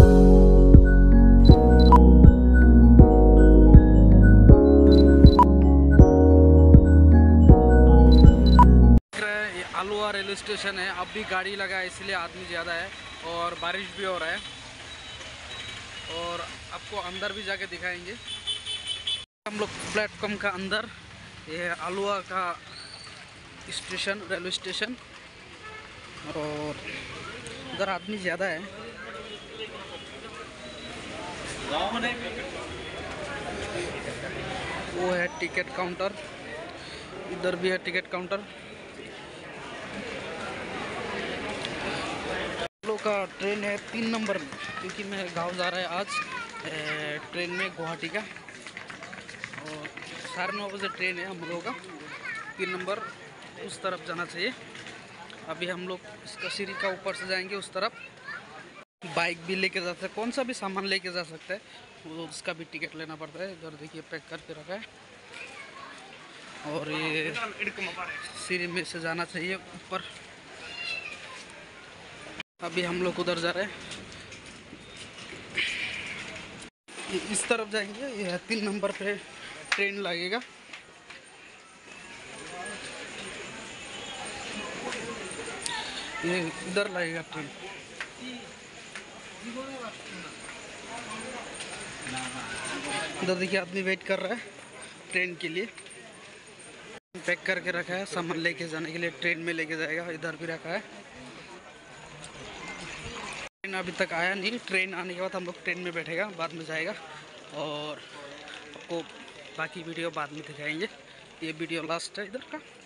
आलुआ railway station है। अब भी गाड़ी लगा है इसलिए आदमी ज़्यादा है और बारिश भी हो रहा है। और आपको अंदर भी जाके दिखाएंगे। हम लोग प्लेटफॉर्म का अंदर, ये आलुआ का स्टेशन, रेलवे स्टेशन। और उधर आदमी ज़्यादा है। वो है टिकट काउंटर, इधर भी है टिकट काउंटर। का ट्रेन है 3 नंबर में, क्योंकि मैं गांव जा रहा है आज ट्रेन में गुवाहाटी का। और 9:30 बजे ट्रेन है हम लोगों का। 3 नंबर उस तरफ जाना चाहिए। अभी हम लोग इसका सीढ़ी का ऊपर से जाएंगे उस तरफ। बाइक भी लेके जा सकते हैं, कौन सा भी सामान लेके जा सकते हैं, वो उसका भी टिकट लेना पड़ता है। इधर देखिए पैक करके रखा है। और ये सीढ़ी में से जाना चाहिए ऊपर। अभी हम लोग उधर जा रहे हैं, इस तरफ जाएंगे। ये 3 नंबर पे ट्रेन लगेगा। ये इधर लगेगा ट्रेन। इधर देखिए आदमी वेट कर रहा है ट्रेन के लिए। पैक करके रखा है सामान लेके जाने के लिए, ट्रेन में लेके जाएगा। इधर भी रखा है। ट्रेन अभी तक आया नहीं। ट्रेन आने के बाद हम लोग ट्रेन में बैठेगा, बाद में जाएगा। और आपको बाकी वीडियो बाद में दिखाएंगे। ये वीडियो लास्ट है इधर का।